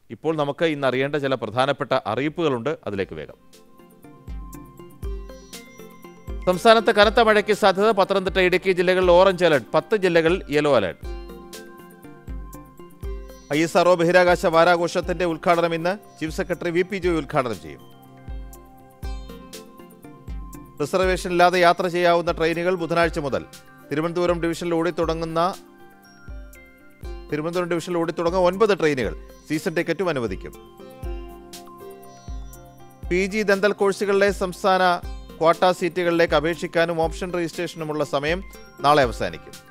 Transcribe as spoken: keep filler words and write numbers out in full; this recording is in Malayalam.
ഇപ്പോൾ നമുക്ക് ഇന്ന് അറിയേണ്ട ചില പ്രധാനപ്പെട്ട അറിയിപ്പുകളുണ്ട്. അതിലേക്ക് വേഗം. സംസ്ഥാനത്ത് കനത്ത മഴയ്ക്ക് സാധ്യത. പത്തനംതിട്ട, ഇടുക്കി ജില്ലകളിൽ ഓറഞ്ച് അലർട്ട്. പത്ത് ജില്ലകളിൽ yellow alert. I S R O ബഹിരാകാശ വാരാഘോഷത്തിന്റെ ഉദ്ഘാടനം ഇന്ന്. Chief secretary V P Joy ഉദ്ഘാടനം ചെയ്യും. റിസർവേഷൻ ഇല്ലാതെ യാത്ര ചെയ്യാവുന്ന ട്രെയിനുകൾ ബുധനാഴ്ച മുതൽ. തിരുവനന്തപുരം ഡിവിഷനിൽ ഓടിത്തുടങ്ങുന്ന തിരുവനന്തപുരം ഡിവിഷനിൽ ഓടിത്തുടങ്ങുന്ന ഒൻപത് ട്രെയിനുകൾ സീസൺ ടിക്കറ്റും അനുവദിക്കും. പി ജി ദന്തൽ കോഴ്സുകളിലെ സംസ്ഥാന ക്വാട്ട സീറ്റുകളിലേക്ക് അപേക്ഷിക്കാനും ഓപ്ഷൻ രജിസ്ട്രേഷനുമുള്ള സമയം നാളെ അവസാനിക്കും.